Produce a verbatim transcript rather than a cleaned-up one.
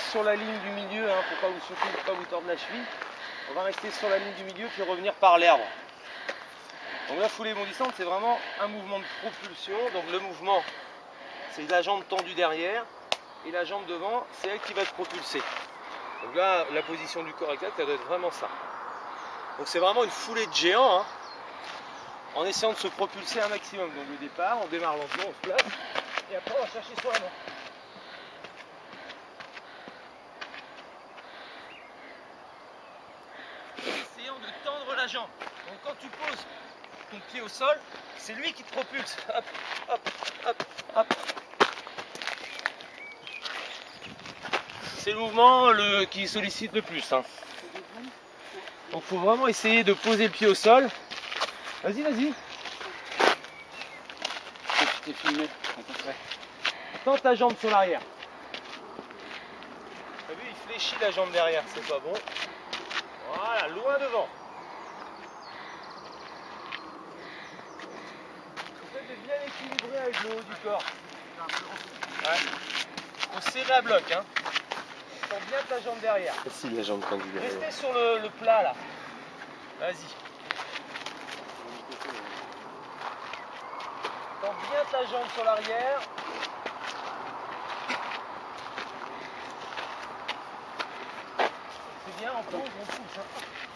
sur la ligne du milieu, hein, pour pas vous, surtout pas vous tordre la cheville. On va rester sur la ligne du milieu puis revenir par l'herbe. Donc la foulée bondissante, c'est vraiment un mouvement de propulsion. Donc le mouvement, c'est la jambe tendue derrière et la jambe devant, c'est elle qui va être propulsée. Donc là, la position du corps exact, elle doit être vraiment ça. Donc c'est vraiment une foulée de géant, hein, en essayant de se propulser un maximum. Donc le départ, on démarre lentement, on se place, et après on va chercher sur la main. Essayons de tendre la jambe. Donc quand tu poses ton pied au sol, c'est lui qui te propulse. Hop, hop, hop, hop. C'est le mouvement le, qui sollicite le plus, hein. Donc il faut vraiment essayer de poser le pied au sol. Vas-y, vas-y. Tu t'es filmé. Ouais. Tends ta jambe sur l'arrière. T'as vu, il fléchit la jambe derrière, c'est pas bon. Voilà, loin devant. Essaye de bien équilibrer avec le haut du corps. Ouais. Faut serrer à bloc, hein. Tends bien ta jambe derrière. Si la jambe tendue derrière. Restez sur le, le plat là. Vas-y. Tends bien ta jambe sur l'arrière. C'est bien, on pousse, on pousse. Hein.